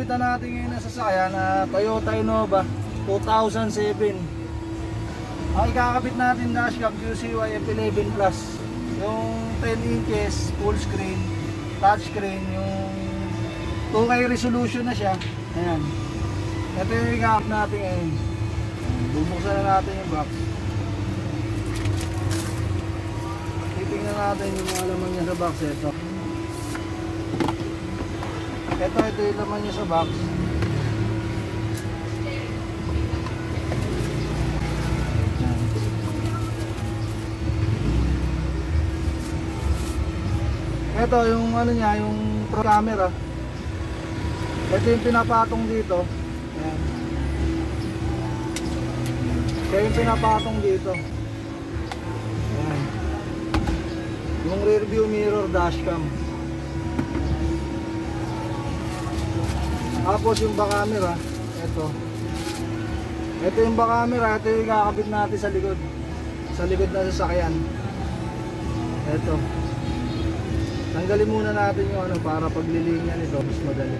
Kita natin ngayon na sasakyan na Toyota Innova 2007. Ang ikakabit natin dashcam QCY F11 Plus. Yung 10 inches full screen, touch screen, yung 2K resolution na siya. Ayan. Ito yung ikakabit natin ngayon. Bubuksan na natin yung box. Titingnan natin yung mga laman niya sa box. Ito yung laman niya sa box. Ito yung ano niya, yung front camera. Ito yung pinapatong dito. Ayan. Ito yung pinapatong dito. Ayan. Yung rear view mirror dashcam. Tapos yung back camera, ito. Ito yung back camera, ito yung kakabit natin sa likod. Sa likod na sasakyan. Ito. Tanggalin muna natin yung ano para paglilinya nito mas madali.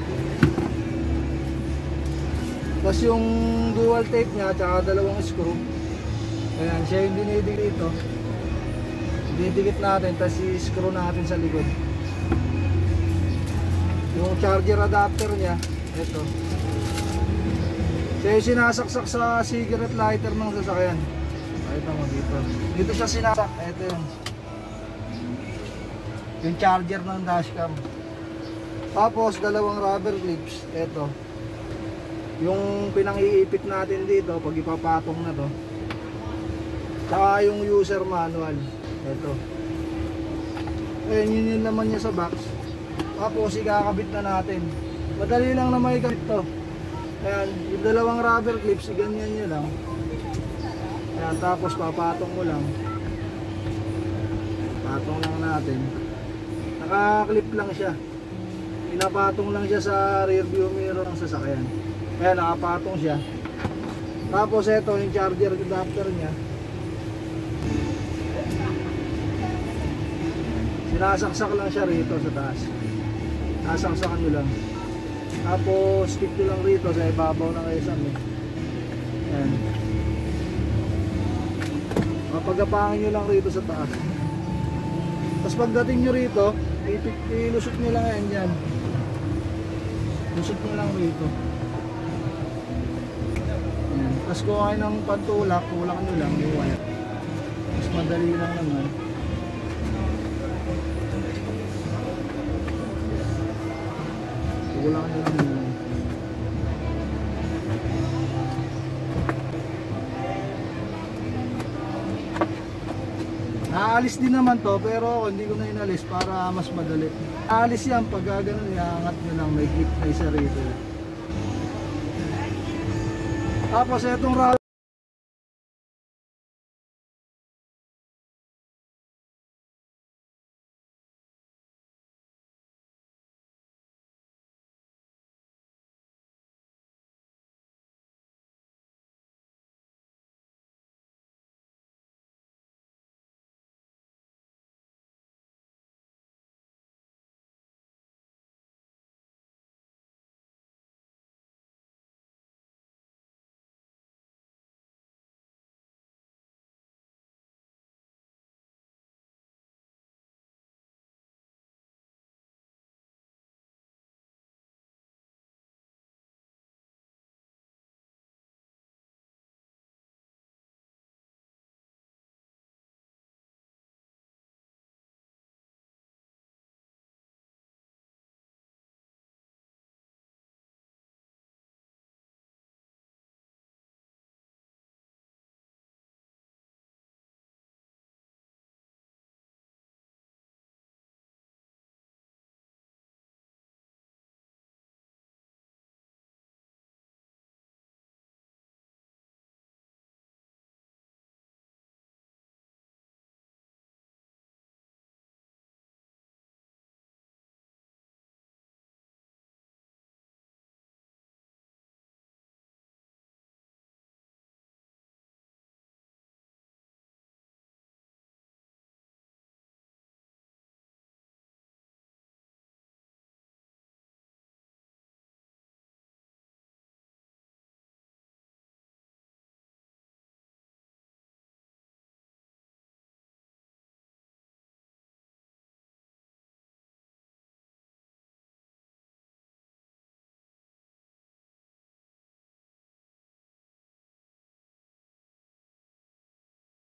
Tapos yung dual tape niya at dalawang screw. Ayan, siya yung dinidikit dito. Didikit natin, tapos i-screw natin sa likod. Yung charger adapter niya, ito. Siya yung sinasaksak sa cigarette lighter ng sasakyan. Ito mo dito. Dito siya sinasak. Ito yun. Yung charger ng dashcam. Tapos dalawang rubber clips. Ito. Yung pinang-iipit natin dito pag ipapatong na to. Saka yung user manual. Ito. Ayan, yun naman niya sa box. Tapos ikakabit na natin. Madali lang na may kabit to. Ayan, yung dalawang rubber clips, ganyan nyo lang. Ayan, tapos papatong mo lang. Patong lang natin. Naka-clip lang siya. Pinapatong lang siya sa rear view mirror ng sasakyan. Ayan, nakapatong siya. Tapos ito yung charger adapter niya. Sinasaksak lang siya rito sa taas. Nasaksakan nyo lang. Tapos stick nyo lang rito sa ibabaw ng isang ayan. Mapagapangan nyo lang rito sa taas. Tapos pagdating nyo rito, ilusot nyo lang yan dyan. Lusot nyo lang rito. Ayan. Tapos kung kayo ng pantulak, tulak nyo lang yung wire. Mas madali lang naman. Tulak nyo lang yun. Naalis din naman to, pero hindi ko na inalis para mas madali. Naalis yan pag gano'n, iangat nyo lang, may clip na isa rito. Tapos itong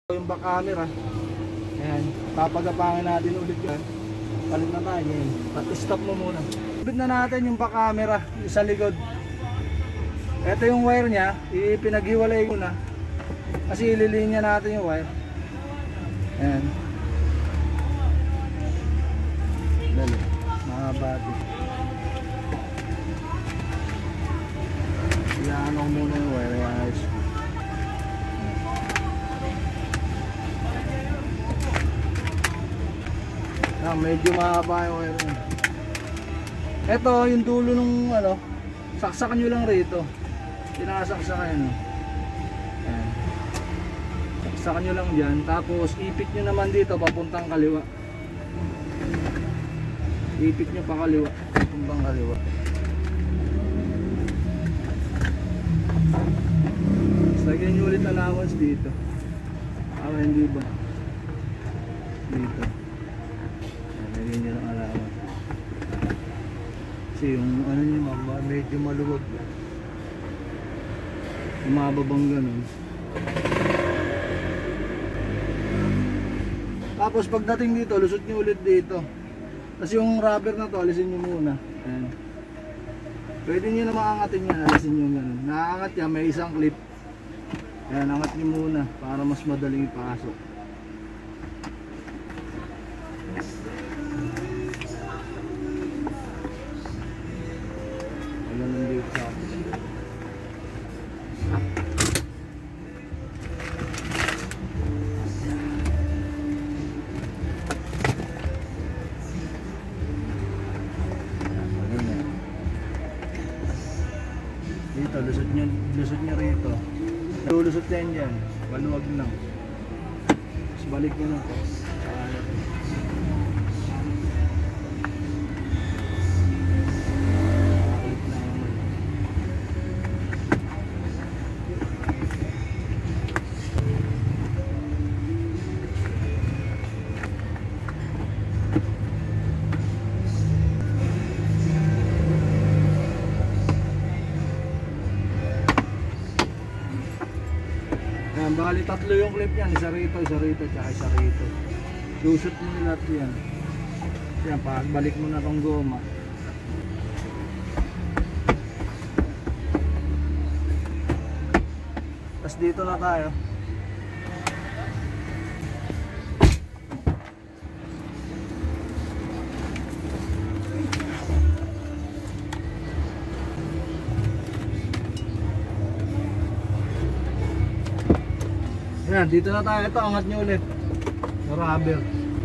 Yung back camera. Ayan, papagapangin natin ulit yan. Palit na tayo ngayon. Stop mo muna. Bit na natin yung back camera sa likod. Ito yung wire niya, ipinaghiwalay ko na. Kasi ililinya natin yung wire. Ayan. Dali, mahaba ito. Iyaano ko muna yung wire. Ayos. Medyo mahaba yung wire niya. Ito yung dulo nung ano, saksakan nyo lang rito. Sinasaksakan nyo. Ayan. Saksakan nyo lang dyan. Tapos ipit nyo naman dito papuntang kaliwa. Ipit nyo pa kaliwa. Papuntang kaliwa. Lagyan nyo ulit allowance dito. Hindi ba? Dito. Lagyan nyo lang allowance. Kasi yung ano nyo medyo maluwag. Umababang ganun. Tapos pagdating dito, lusot nyo ulit dito. Kasi yung rubber na to, alisin nyo muna. Ayan. Pwede nyo na maangatin yan, alisin nyo ganun. Naaangat yan, may isang clip. Ayan, angat nyo muna para mas madaling ipasok. Ayan ang dito sa akin. Dito, lusot nyo rito. Lulusot na yan, maluwag lang. Tapos balik nyo na po. Bali tatlo yung clip yan, isa rito, tsaka isa rito. Susot mo lahat yan. Yan, pagbalik mo na tong goma. Tapos dito na tayo. Yan, dito na tayo. Ito, angat nyo ulit. Rubber.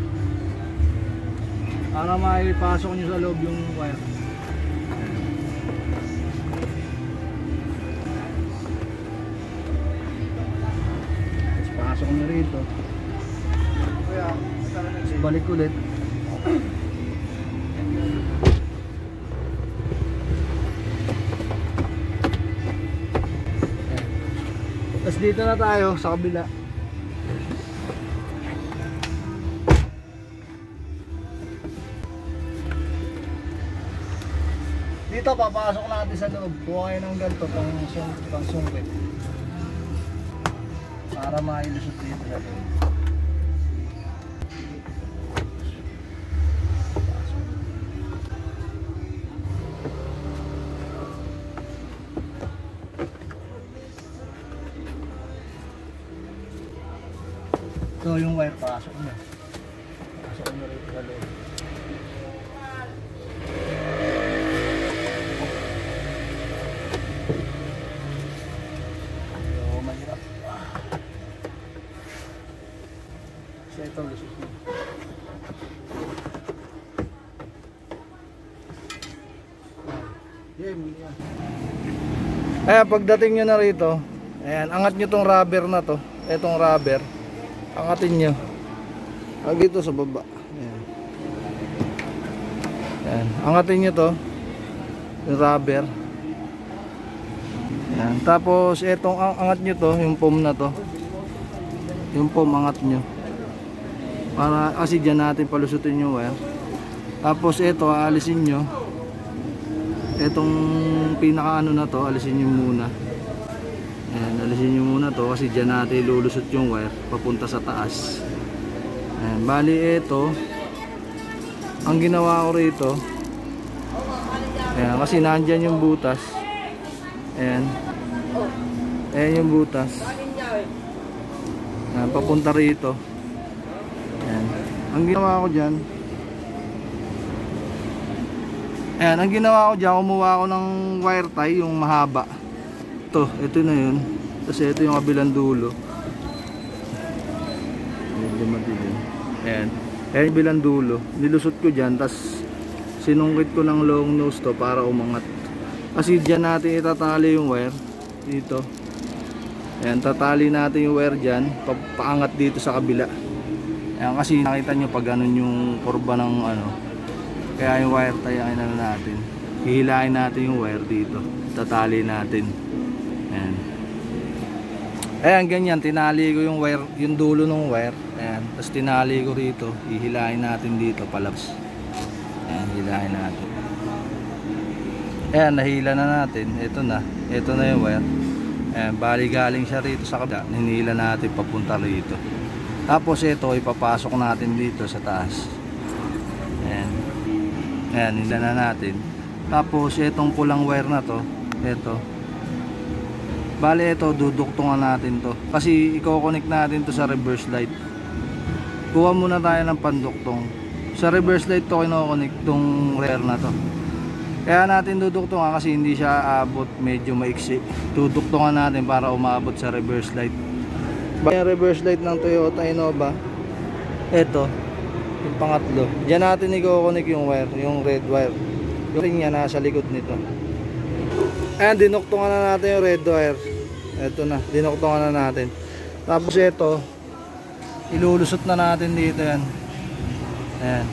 Para maipasok nyo sa loob yung wire. Tapos pasok nyo rito. Balik ulit. Tapos dito na tayo sa kabila. Dito papasok natin sa loob. Kuha kayo ng ganito pang sungkit. Para mailusot dito sa loob. Ito yung wire, pasok nyo. Pasok nyo rito sa loob. Mahirap. So ito, lusot nyo. Ayan, pagdating nyo na rito, ayan, angat nyo tong rubber na to. Etong rubber. Angatin nyo dito sa baba. Ayan. Ayan. Angatin nyo to yung rubber. Ayan. Tapos etong angat nyo to, yung foam na to. Yung foam angat nyo para kasi dyan natin palusutin yung wire. Tapos eto aalisin nyo. Etong pinaka ano na to, alisin nyo muna. Ayan, alisin nyo muna to kasi dyan natin ilulusot yung wire papunta sa taas. Ayan, bali ito ang ginawa ko rito. Ayan, kasi nandyan yung butas. Ayan, ayan yung butas. Ayan, papunta rito. Ayan, ang ginawa ko dyan, ayan, ang ginawa ko dyan, kumuha ako ng wire tie, yung mahaba. Ito na yun. Kasi ito yung kabilang dulo. Medyo madilim. Ayan, ayan yung kabilang dulo. Nilusot ko dyan, tas sinungkit ko ng long nose to para umangat. Kasi dyan natin itatali yung wire. Dito. Ayan, tatali natin yung wire dyan, paangat dito sa kabila. Ayan, kasi nakita nyo pag ganun yung kurba ng ano. Kaya yung wire tie ang inano natin. Hihilahin natin yung wire dito. Tatali natin. Ayan. Ayan, ganyan. Tinali ko yung wire, yung dulo ng wire. Ayan. Tapos tinali ko rito. Hihilahin natin dito palabas. Ayan, hihilahin natin. Ayan, nahila na natin. Ito na. Ito na yung wire. Ayan, bali galing siya rito sa kabila. Hinila natin papunta rito. Tapos ito, ipapasok natin dito sa taas. Ayan. Ayan, hila na natin. Tapos itong pulang wire na to, ito. Bali ito, duduktungan natin to. Kasi i-connect natin to sa reverse light. Kuha muna tayo ng panduktong. Sa reverse light to kino-connect tong wire na to. Kaya natin duduktungan kasi hindi siya abot, medyo maiksi. Duduktungan natin para umabot sa reverse light. Yung reverse light ng Toyota Innova, ito, yung pangatlo. Diyan natin i-connect yung wire, yung red wire. Yung ring niya nasa likod nito. Ayan, dinuktungan na natin yung red wire. Ito na, dinuktungan na natin. Tapos ito, ilulusot na natin dito yan. Ayan.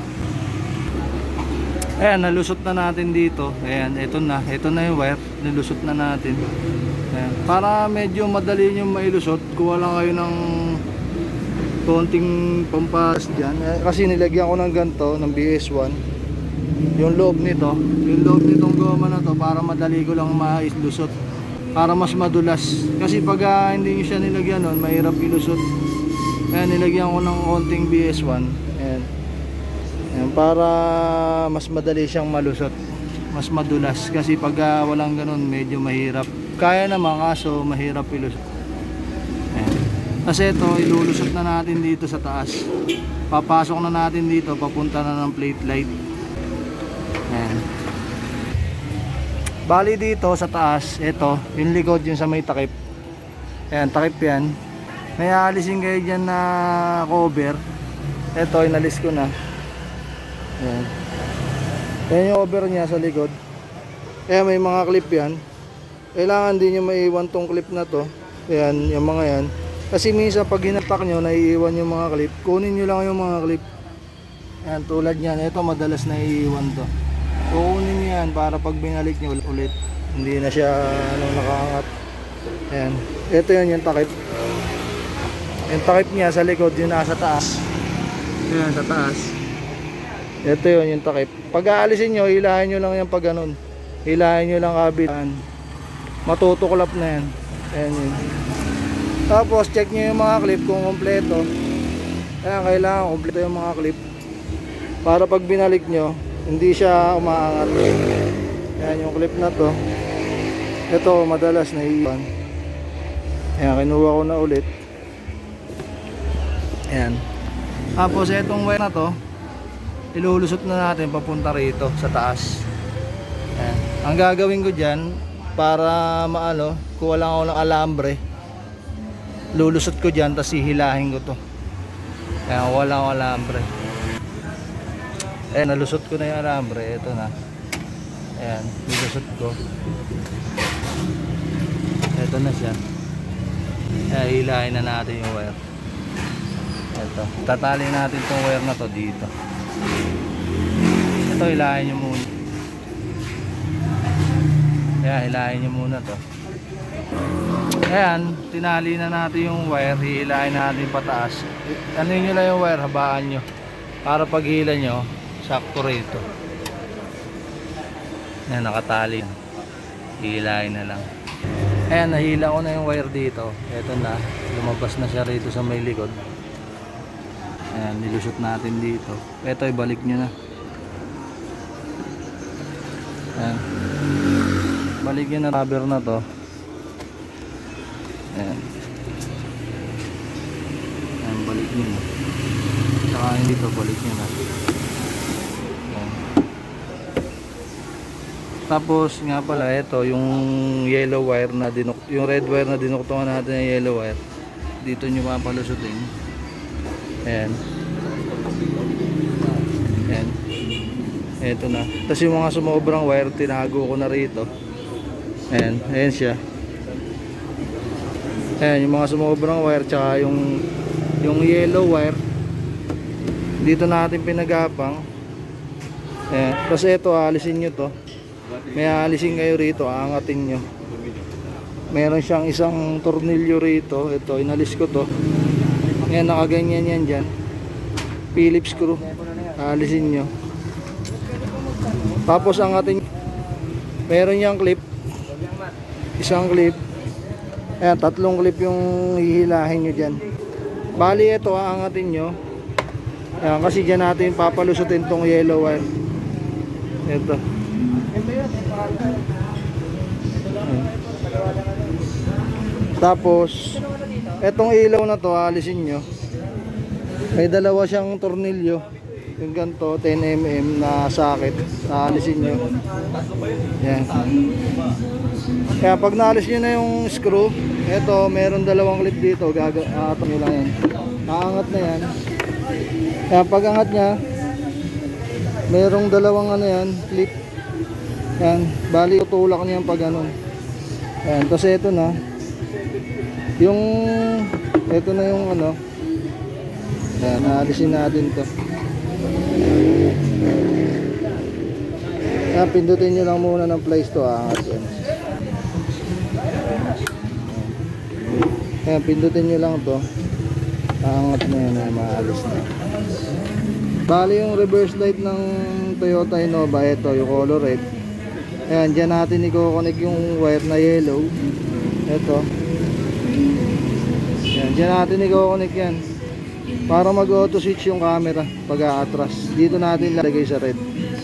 Ayan, nalusot na natin dito. Ayan, ito na yung wire. Nilusot na natin. Ayan. Para medyo madali nyo mailusot, kuha lang kayo ng konting pampas dyan. Kasi nilagyan ko ng ganito, ng BS1. Yung loob nitong goma na to, para madali ko lang mailusot. Para mas madulas. Kasi pag hindi nyo siya nilagyan nun, mahirap ilusot. Ayan, nilagyan ko ng konting BS1. Ayan. Ayan, para mas madali siyang malusot, mas madulas. Kasi pag walang ganun, medyo mahirap. Kaya naman, kaso mahirap ilusot. Ayan. Kasi ito, ilulusot na natin dito sa taas. Papasok na natin dito, papunta na ng plate light. Ayan. Bali dito sa taas, ito, yung likod, yung sa may takip. Ayan, takip yan. May aalisin kayo dyan na cover. Ito, inalis ko na. Ayan. Ayan yung cover niya sa likod. Ayan, may mga clip yan. Kailangan din nyo maiwan tong clip na to. Ayan, yung mga yan. Kasi minsan pag hinatak nyo, naiiwan yung mga clip. Kunin nyo lang yung mga clip. Ayan, tulad nyan. Ito, madalas naiiwan to. Kukunin nyo yan para pag binalik nyo ulit, hindi na siya nakaangat. Ayan. Ito yun yung takip. Yung takip niya sa likod, yun nasa taas. Ayan, sa taas. Ito yun yung takip. Pag aalisin nyo, hilahin nyo lang yan pag ganun. Hilahin nyo lang kabilaan. Matutuklap na yan. Ayan yun. Tapos check nyo yung mga clip kung kompleto. Ayan, kailangan kompleto yung mga clip. Para pag binalik nyo, hindi siya umaangat. Ayan yung clip na to. Ito madalas naiiwan. Ayan, kinuha ko na ulit. Ayan. Tapos itong wire na to, ilulusot na natin papunta rito sa taas. Ayan. Ang gagawin ko dyan, para maano, kuha lang ako ng alambre. Lulusot ko dyan, tapos hihilahin ko to. Ayan, wala akong alambre. Ayan, nalusot ko na yung alambre. Ito na. Ayan, nilusot ko. Ito na siya. Ayan, hilahin na natin yung wire. Ito, tatali natin itong wire na to dito. Ito, hilahin nyo muna. Ayan, hilahin nyo muna to. Ayan, tinali na natin yung wire. Hihilahin natin pataas. Ano nyo lang yung wire, habaan nyo. Para pag hila nyo, sakto rito. Ayan, nakatali. Hihilahin na lang. Ayan, nahila ko na yung wire dito. Eto na, lumabas na siya rito sa may likod. Ayan, nilusot natin dito. Eto, ibalik nyo na. Ayan. Balik nyo na rubber na to. Ayan. Ayan, balik nyo na. Saka dito, balik nyo na. Ayan. Tapos nga pala, ito yung yellow wire na yung red wire na dinuktungan natin ng yellow wire. Dito nyo mapalusutin. Ayan. Ayan. Ito na. Tapos yung mga sumobrang wire, tinago ko na rito. Ayan. Ayan siya. Ayan, yung mga sumobrang wire, tsaka yung yellow wire, dito natin pinagapang. Ayan. Tapos ito, alisin nyo to. May aalisin kayo rito, aangatin nyo. Meron siyang isang tornilyo rito. Ito, inalis ko to. Ngayon, nakaganyan yan dyan. Phillips screw. Aalisin nyo. Tapos angatin. Meron niyang clip. Isang clip. Ayan, 3 clip yung hihilahin nyo dyan. Bali, ito, aangatin nyo. Ayan, kasi dyan natin papalusutin tong yellow wire. Ito. Tapos etong ilaw na to, alisin nyo. May dalawa siyang tornilyo, yung ganito 10mm na socket. Alisin nyo. Yan. Kaya pag naalis nyo na yung screw, eto meron dalawang clip dito, aangat nyo lang yan. Aangat na yan. Kaya pag angat nya, merong dalawang ano yan, clip. Yan, bali tutulak niyan pag ganun. Yan, tapos ito na. Ito na yung ano. Yan, naalisin natin to. Yan, pindutin nyo lang muna ng place to, aangat yan. Yan, pindutin nyo lang to. Aangat na yan, maalis na. Bali yung reverse light ng Toyota Innova, ito yung color red. Ayan, dyan natin i-connect yung wire na yellow. Ito. Ayan, dyan natin i-connect yan. Para mag-auto switch yung camera pag a-atras. Dito natin lalagay sa red.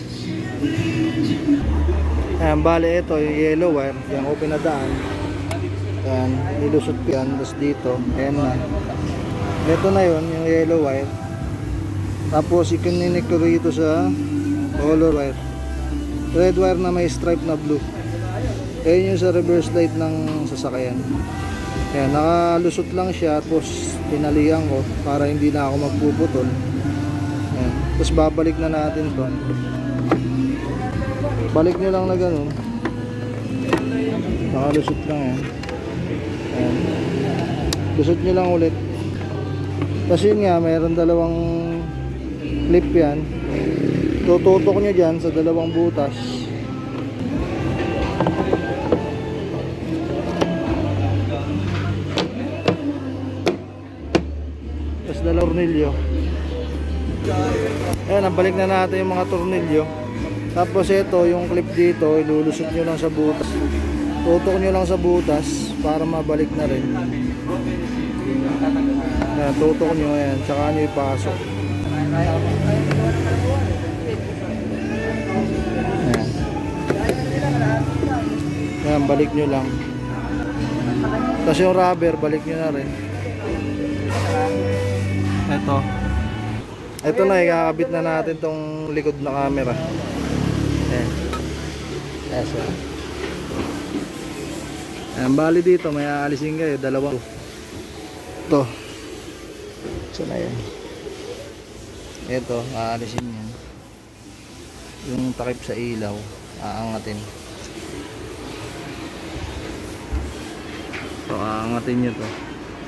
Ayan, bali ito yung yellow wire. Yan, open na daan. Ayan, nilusot ko yan. Tapos dito, ayan na. Ito na yun, yung yellow wire. Tapos i-connect ko rito sa color wire. Red wire na may stripe na blue. Ayun yung sa reverse light ng sasakyan. Ayan, nakalusot lang siya. Tapos tinalihan ko para hindi na ako magpuputol. Ayan. Tapos babalik na natin to. Balik nyo lang na ganun. Nakalusot lang yan. Ayan. Lusot nyo lang ulit. Tapos yun nga, mayroon dalawang clip yan. Tututok nyo dyan sa dalawang butas. Tapos dalawang tornilyo. Ayan, nabalik na natin yung mga tornilyo. Tapos ito, yung clip dito, ilulusot nyo lang sa butas. Tutok nyo lang sa butas para mabalik na rin. Ayan, tutok nyo, ayan, tsaka nyo ipasok. Ayan, balik nyo lang. Tapos yung rubber, balik nyo na rin. Ito na, ikakabit na natin tong likod na camera. Ayan. Ayan, bali dito, may aalisin kayo, dalawang. Ito. So na yan. Ito, aalisin yan. Yung takip sa ilaw, aangatin. So, aangatin nyo to.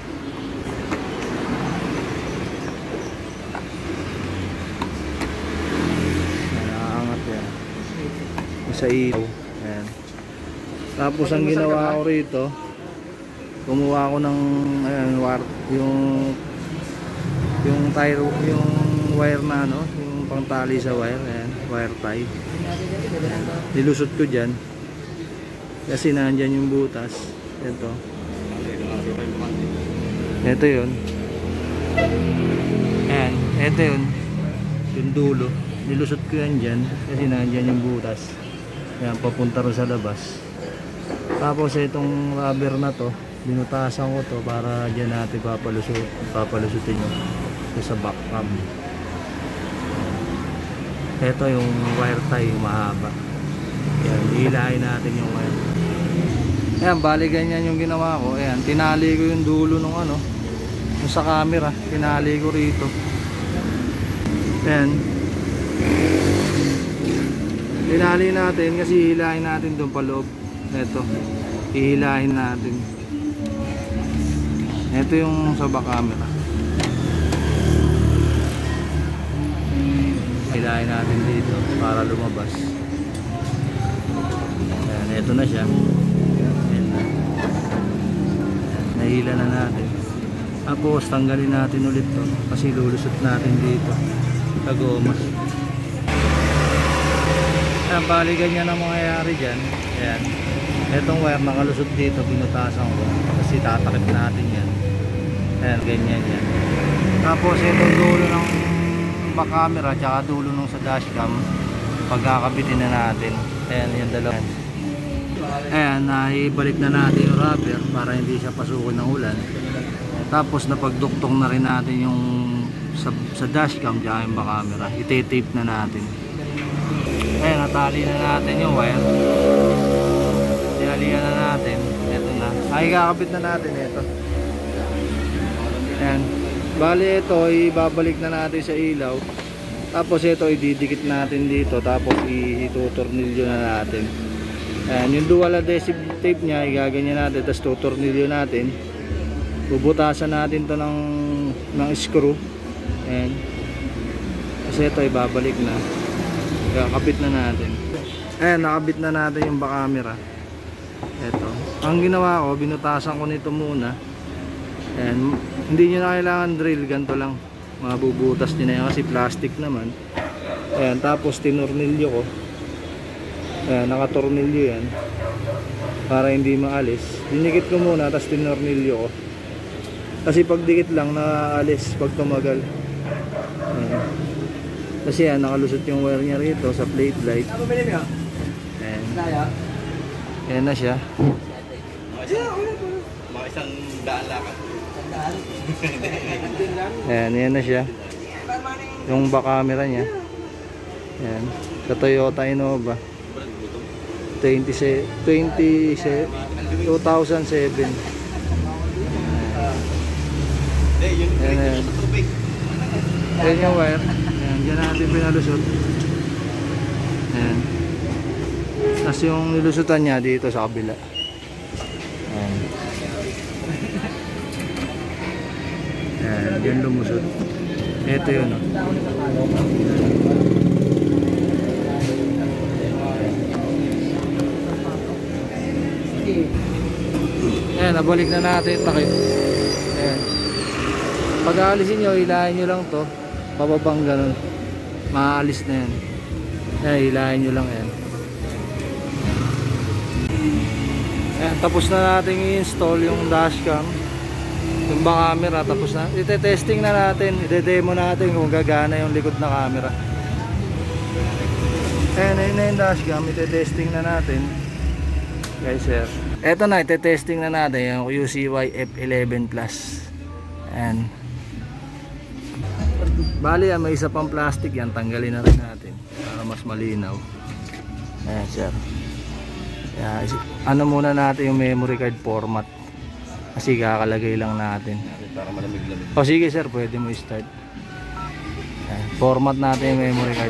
Aangat yan. Sa ilaw. Ayan. Tapos ang ginawa ko rito, kumuha ko ng ayan, yung tire, yung wire na ano, yung pangtali sa wire, ayan, wire tie. Ayan. Nilusot ko dyan kasi nandyan yung butas. Ito. Ito yun. Ayan, ito yun. Yung dulo. Nilusot ko yan dyan kasi nandyan yung butas. Ayan, papunta rin sa labas. Tapos itong rubber na to, binutasan ko to para dyan natin papalusutin yun. Ito sa back cam. Ito yung wire tie, yung mahaba. Ayan, hilahin natin yung wire. Ayan, bali ganyan yung ginawa ko. Ayan, tinali ko yung dulo nung ano, yung sa camera. Tinali ko rito. Ayan. Tinali natin kasi hihilahin natin doon pa loob. Ito, hihilahin natin. Ito yung sa back camera. Hilahin natin dito para lumabas. Ayan, ito na siya. Ayan na. Nahila na natin. Tapos tanggalin natin ulit to kasi lulusot natin dito sa goma. Ayan, bali ganyan ang mangyayari dyan. Ayan, etong wire nakalusot dito, binutasan ko kasi tatakip natin yan. Ayan, ganyan yan. Tapos itong dulo ng back camera tsaka dulo nung sa dashcam, pagkakabitin na natin. Ayan, yung dalawa. Ayan, naibalik na natin yung rubber para hindi siya pasukin ng ulan. Tapos napagduktong na rin natin yung sa dashcam tsaka yung back camera. Ite-tape na natin. Ayan, natali na natin yung wire. Tinalihan na natin. Ito na. Ay, kakabit na natin ito. Ayan. Bali ito, ibabalik na natin sa ilaw. Tapos ito, ididikit natin dito. Tapos itutornilyo na natin. Ayan, yung dual adhesive tape nya, igaganyan natin. Tapos tutornilyo natin. Bubutasan natin to ng screw. Ayan. Kasi ito, ibabalik na. Kakabit na natin. Ayan, nakabit na natin yung back camera. Ito. Ang ginawa ko, binutasan ko nito muna. Ayan, hindi nyo na kailangan drill, ganito lang. Mabubutas din na yan kasi plastic naman. Ayan, tapos tinornilyo ko. Ayan, nakatornilyo yan. Para hindi maalis. Dinikit ko muna, tapos tinornilyo ko. Kasi pag dikit lang, naaalis pag tumagal. Ayan. Kasi yan, nakalusot yung wire niya rito sa plate light. Ayan. Ayan na siya. Mga isang daan lakad. Ayan, ayan na siya. Yung back camera niya. Ayan. Sa Toyota Innova. 2007. Ayan, ayan. Ayan yung wire. Ayan, dyan natin pinalusot. Ayan. Tapos yung nilusutan niya dito sa kabila. Ayan. Ayan, dyan lumusot. Ito yun, oh. Ayan, nabalik na natin takip. Ayan. Pag aalisin nyo, hilahin nyo lang to pababang ganun, maalis na yan. Ayan, hilahin nyo lang yan. Ayan, tapos na natin i-install yung dashcam, yung back camera. Tapos na, ite-testing na natin, ide-demo natin kung gagana yung likod na camera. Ayan, ayun na yung dashcam, ite-testing na natin guys, sir. Eto na, ite-testing na natin yung UCY F11 Plus. Ayan. Bali, may isa pang plastic yan, tanggalin na rin natin para mas malinaw. Ayan, sir. Kaya, ano muna natin yung memory card format kasi kakalagay lang natin Para malamig-lamig. o sige sir, pwede mo i-start. Ayan, format natin yung memory card.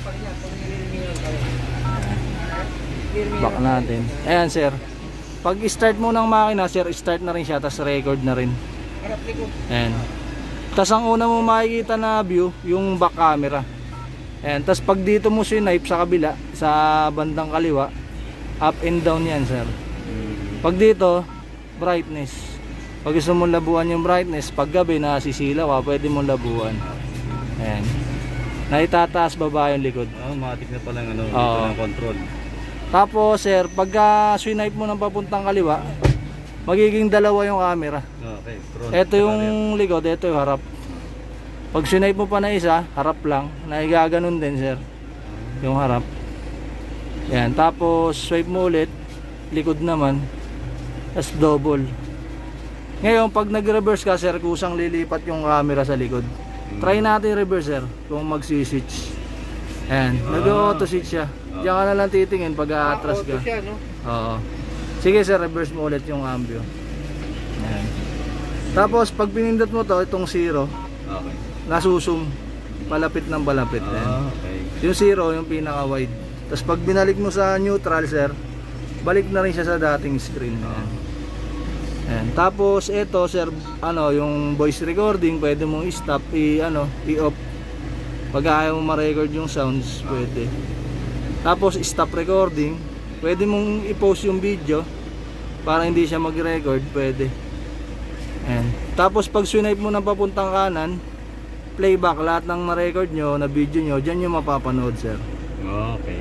Ayan. Back natin. Ayan sir, pag i-start mo ng makina sir, start na rin siya, tas record na rin. Ayan. Tas ang una mo makikita na view, yung back camera. Ayan. Tas pag dito mo swipe sa kabila, sa bandang kaliwa, up and down yan sir. Pag dito, brightness. Pag gusto mong labuan yung brightness, pag gabi nasisilaw ka, pwede mong labuan. Ayan. Naitataas baba yung likod. Matik na palang ano, Oo. ng control. Tapos sir, pagka swipe mo ng papuntang kaliwa, magiging dalawa yung camera. Okay, front. Ito yung likod, ito yung harap. Pag swipe mo pa na isa, harap lang, naigaganon din sir, yung harap. Yan, tapos swipe mo ulit, likod naman, tas double. Ngayon pag nag-reverse ka sir, kusang lilipat yung camera sa likod. Try natin reverse sir, kung magsi-switch. Ayan, nag-auto switch siya. Diyan ka na lang titingin pag aatras ka. Auto siya, no? Oo. Sige sir, reverse mo ulit yung cambio. Ayan. Tapos pag pinindot mo to, itong 0, Okay. nasusum. Palapit ng palapit. Ayan. Okay. Yung 0, yung pinaka wide. Tapos pag binalik mo sa neutral sir, balik na rin siya sa dating screen. Ayan. Ayan. Tapos ito sir, yung voice recording, pwede mong i-stop, i-off. Pag ayaw mo ma-record yung sounds, pwede. Tapos stop recording, pwede mong i-pause yung video para hindi siya mag-record, pwede. Ayan. Tapos pag swipe mo ng papuntang kanan, playback, lahat ng na-record nyo, na video nyo, dyan yung mapapanood sir. Okay.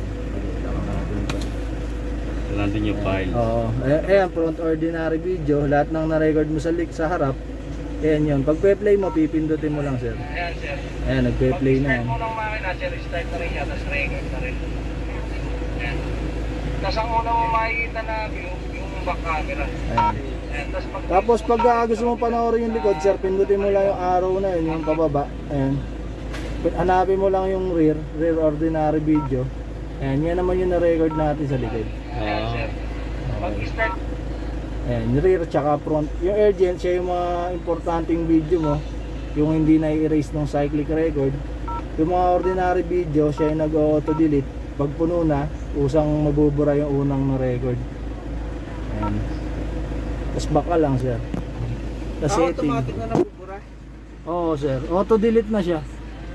Nandun yung file. Oo. Ayan, front ordinary video, lahat ng na-record mo sa harap, ayan yun. Pag play mo, pipindutin mo lang sir. Ayan, sir. Ayan, nagpe-play na yan. Start mo ng makina, sir. Start na rin siya, tapos record na rin. Ayan. Tapos ang una mo makikita na view, yung back camera. Ayan. Ayan. Tapos pag gusto mo panoorin yung likod sir, pindutin mo lang yung arrow na yun, yung pababa. Ayan. Hanapin mo lang yung rear ordinary video. Ayan, yan naman yung na-record natin sa likod. Ayan, sir. Pag-start, Ayan, yung rear tsaka front. Yung urgent, siya yung mga importanteng video mo, yung hindi na i-erase ng cyclic record. Yung mga ordinary video, siya yung nag-auto-delete. Pag puno na, usang mabubura yung unang na-record. Ayan. Tapos baka lang sir. Tapos setting. automatic na nabubura. Oo sir, auto-delete na siya.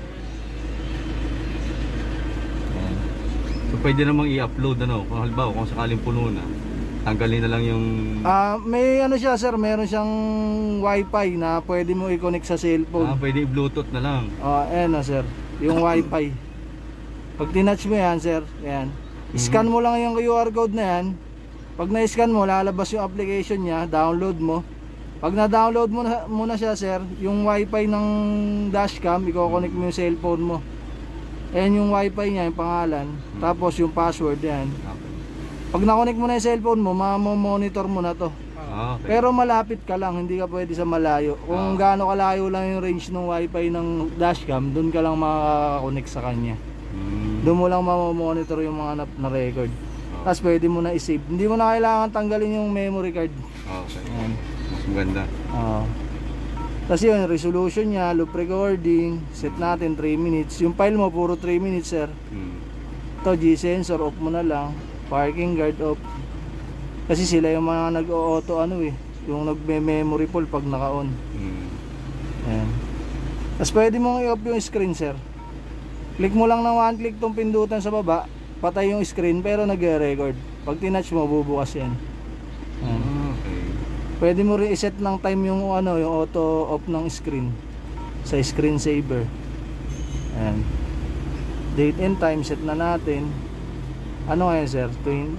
So pwede namang i-upload kung halimbawa kung sakaling puno na, tanggalin na lang yung May siya sir, meron siyang wifi na pwede mo i-connect sa cellphone. pwede i-bluetooth na lang. Ayan sir, yung wifi. Pag tinouch mo yan sir, ayan. Scan mo lang yung QR code na yan. Pag na-scan mo, lalabas yung application niya, download mo. Pag na-download mo na siya sir, yung wifi ng dashcam, i-connect mo yung cellphone mo. Ayan yung wifi niya, yung pangalan. Tapos yung password yan. Okay. Pag na-connect mo na yung cellphone mo, monitor mo na to. Okay. Pero malapit ka lang, hindi ka pwede sa malayo. Kung gaano kalayo lang yung range ng wifi ng dashcam, doon ka lang makaka-connect sa kanya. Doon mo lang mamonitor yung mga na-record. Tapos pwede mo na i-save. Hindi mo na kailangan tanggalin yung memory card. Okay. Ayan. Mas maganda. Tapos yun, resolution niya, loop recording, set natin 3 minutes. Yung file mo, puro 3 minutes sir. Ito, G-sensor, off mo na lang. Parking guard off. Kasi sila yung mga nag-auto yung nagme-memory full pag naka-on. Ayan. Tapos pwede mong i-off yung screen sir. Click mo lang ng one click tong pindutan sa baba, patay yung screen pero nagre-record. Pag tinouch mo, bubukas yan. Ayan. Okay. Pwede mo rin i-set ng time yung yung auto off ng screen sa screen saver. Ayan. Date and time set na natin. Ano ngayon sir? 30.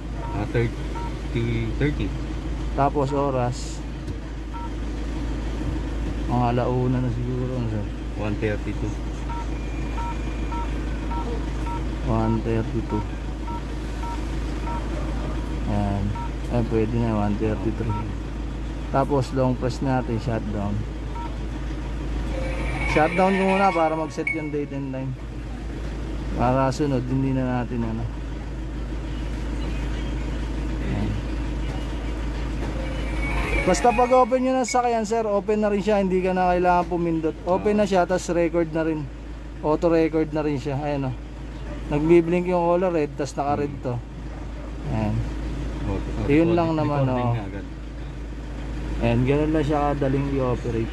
30. Tapos oras. Mga alauna na siguro sir. 132. 132. Ayan. Ay pwede na 133. Tapos long press natin, shutdown. Shutdown ko muna para mag-set yung date and time. Para sunod, hindi na natin Ayan. Basta pag open nyo na sa sakyan sir, open na rin siya, hindi ka na kailangan pumindot. Open na siya, tapos record na rin. Auto record na rin siya. Ayan o. Nagbiblink yung color red, tapos naka-red to. Ayan. Yun lang naman o. Ayan, ganun lang siya kadaling i-operate.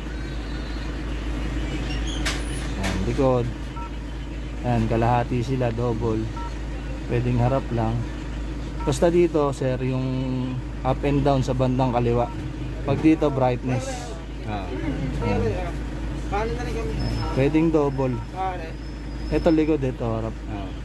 Ayan, likod. Ayan, kalahati sila, double. Pwedeng harap lang. Basta dito sir, yung up and down sa bandang kaliwa. Pag dito, brightness. Ayan. Paano na rin kami? Pwedeng double. Paano? Ito likod, ito harap.